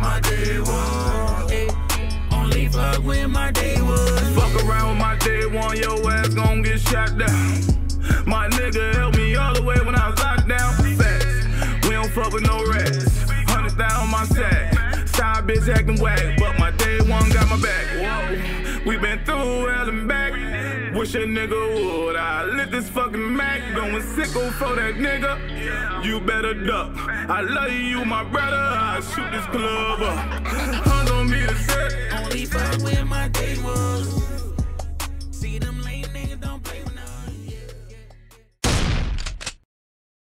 my day one. Ay, only fuck with my day one. Fuck around with my day one, your ass gon' get shot down. My nigga helped me all the way when I was locked down. Facts, we don't fuck with no rats. 100,000 on my sack. Side bitch acting whack, but my day one got my back. Whoa, we been through hell and back. Wish a nigga would. I lit this fucking Mac, going sicko for that nigga. You better duck. I love you, my brother. I shoot this club up. Hunt on me to set. Only fuck with my day one.